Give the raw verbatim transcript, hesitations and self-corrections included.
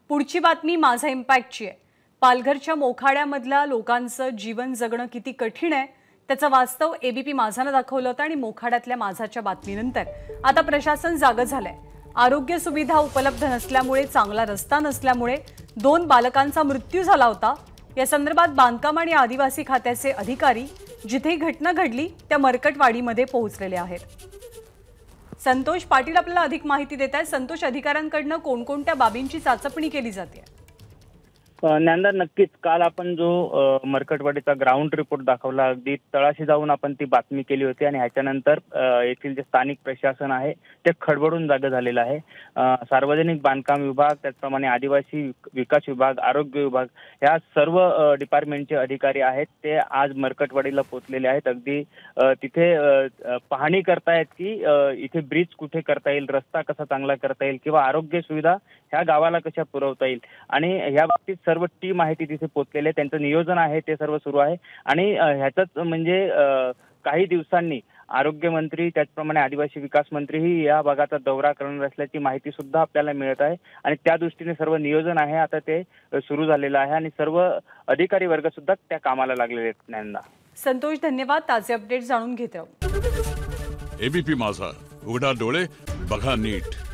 पुढची बातमी माझा इम्पॅक्टची आहे। पालघरच्या मोखाड्यामधल्या लोकांचं जीवन जगणं किती कठीण आहे त्याचं वास्तव एबीपी माझाने दाखवलं होतं आणि मोखाड्यातल्या माझाच्या बातमीनंतर आता प्रशासन जागं झालंय। आरोग्य सुविधा उपलब्ध नसल्यामुळे, चांगला रस्ता नसल्यामुळे दोन बालकांचा मृत्यू झाला होता। या संदर्भात बांधकाम आणि आदिवासी खात्याचे अधिकारी जिथे घटना घडली त्या मरकटवाडीमध्ये पोहोचलेले आहेत। संतोष पाटील आपल्याला अधिक माहिती देत आहेत। संतोष, अधिकाऱ्यांकडून कोणकोणत्या बाबींची चाचपणी केली जाते? ज्ञानदा, नक्कीच काल आपण जो मरकटवाडीचा ग्राउंड रिपोर्ट दाखवला, अगदी तळाशी जाऊन आपण ती बातमी केली होती आणि ह्याच्यानंतर येथील जे स्थानिक प्रशासन आहे ते खडबडून जागे झालेलं आहे। सार्वजनिक बांधकाम विभाग, त्याचप्रमाणे आदिवासी विकास विभाग, आरोग्य विभाग या सर्व डिपार्टमेंटचे अधिकारी आहेत ते आज मरकटवाडीला पोहोचलेले आहेत। अगदी तिथे पाहणी करतायत की इथे ब्रिज कुठे करता येईल, रस्ता कसा चांगला करता येईल किंवा आरोग्य सुविधा ह्या गावाला कशा पुरवता येईल। आणि ह्या बाबतीत सर्व टीम आहे ती तिथे पोहोचलेले, त्यांचं नियोजन आहे ते सर्व सुरू आहे। आणि ह्याचंच म्हणजे काही दिवसांनी आरोग्यमंत्री, त्याचप्रमाणे आदिवासी विकास मंत्रीही या भागाचा दौरा करणार असल्याची माहिती सुद्धा आपल्याला मिळत आहे आणि त्या दृष्टीने सर्व नियोजन आहे आता ते सुरू झालेलं आहे आणि सर्व अधिकारी वर्ग सुद्धा त्या कामाला लागलेले आहेत। ज्ञानदा, संतोष, धन्यवाद। ताजे अपडेट जाणून घेत राहू। एबीपी माझा, उघडा डोळे बघा नीट।